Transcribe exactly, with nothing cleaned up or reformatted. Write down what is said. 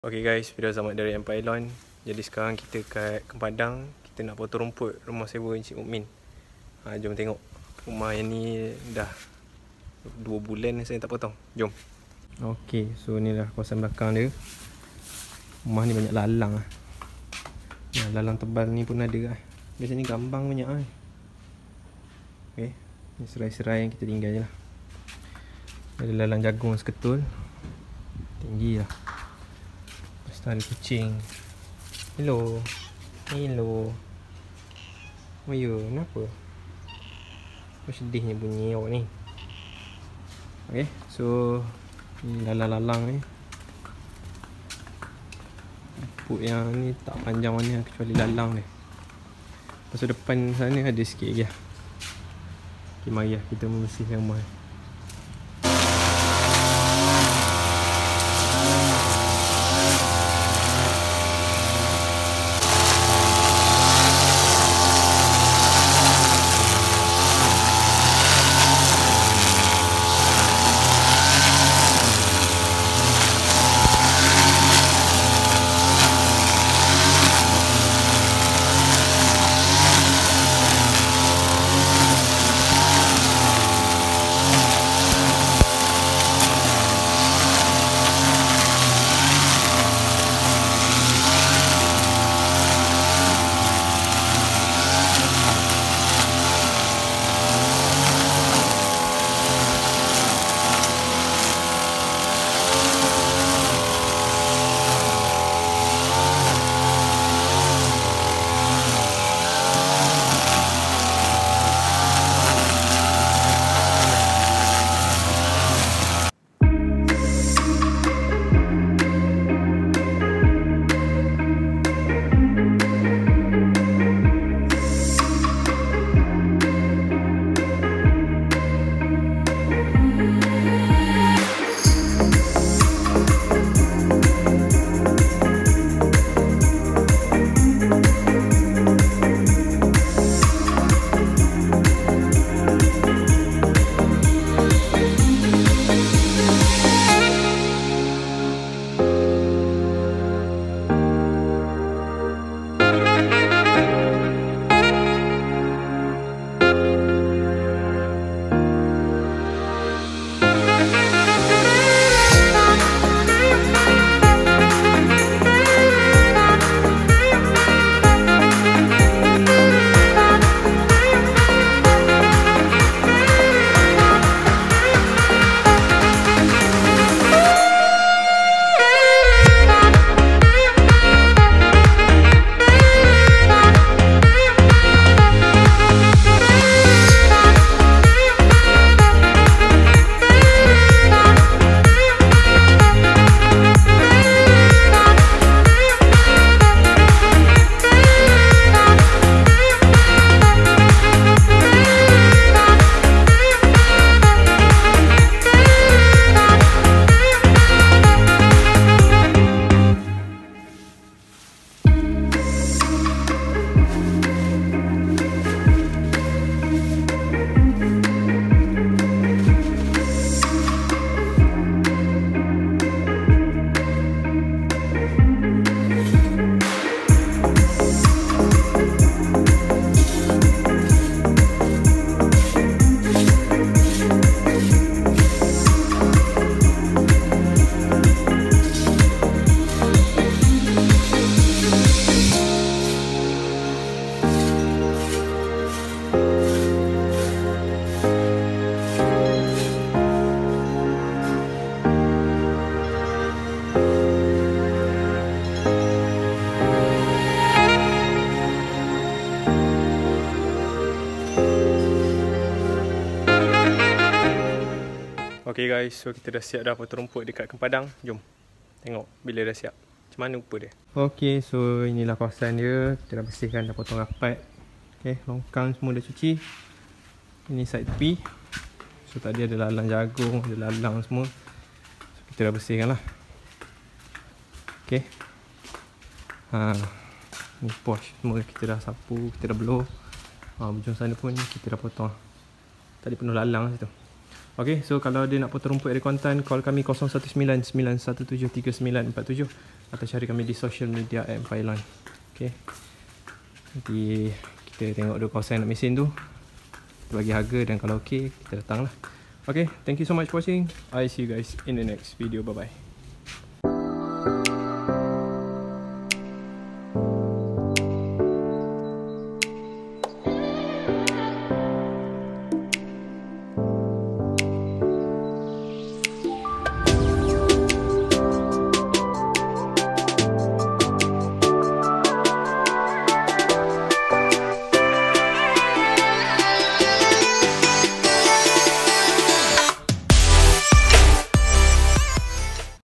Okay guys, video selamat dari Empire Lawn. Jadi sekarang kita kat Kepadang. Kita nak potong rumput rumah sewa Encik Mukmin. ha, Jom tengok. Rumah yang ni dah dua bulan saya tak potong. Jom. Okay, so ni lah kawasan belakang dia. Rumah ni banyak lalang lah. Nah, lalang tebal ni pun ada lah. Biasanya gambang banyak lah. Okay, ni serai-serai yang kita tinggal je lah. Ada lalang jagung seketul. Tinggi lah. Ada kucing. Hello. Hello. Oh ya, kenapa? Apa sedihnya bunyi awak ni? Okay, so ni lalang-lalang ni. Rumput yang ni tak panjang mana kecuali lalang ni. Lepas tu depan sana ada sikit lagi lah. Okay, mari lah kita membersihkan rumah ni. Okay guys, so kita dah siap dah potong rumput dekat Kepadang. Jom tengok bila dah siap macam mana rupa dia. Okay, so inilah kawasan dia. Kita dah bersihkan, dah potong rapat. Okay, longkang semua dah cuci. Ini side tepi. So tadi ada lalang jagung, ada lalang semua. So kita dah bersihkan lah. Okay, ha, ni posh semua kita dah sapu, kita dah blow. ha, Bujung sana pun kita dah potong. Tadi penuh lalang situ. Okay, so kalau dia nak potong rumput dari Kuantan, call kami kosong satu sembilan sembilan satu tujuh tiga sembilan empat tujuh atau cari kami di social media at Empire Loin. Okay, nanti kita tengok dua kawasan yang nak mesin tu, kita bagi harga, dan kalau okay, kita datang lah. Okay, thank you so much for watching. I see you guys in the next video. Bye bye.